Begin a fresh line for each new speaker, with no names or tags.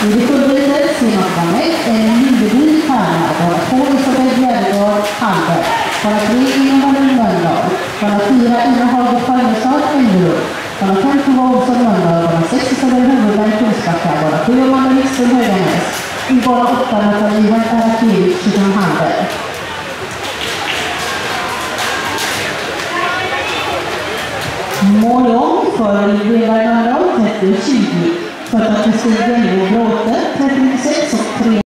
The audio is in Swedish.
I det fullbrytet Simon Vanek, Lindeby, Färna, bara 2 Isabel Bjärgård, Hamburg, bara 3 inom Valen Mölndal, bara 4 inom Hager Farmestad, Ängerup, bara 5 Tova Olsson Mölndal, bara 6 Isabel Huvudberg, Kungsbacka, bara 7 Amanda Wikström, Höganäs, i bara 8 Nathalie Arakiewicz, Köpenhamn, Hamburg. Mål om för Lindeby Mölndal, 30-20. För att Kristin Gällö Bråte, 36 och 3.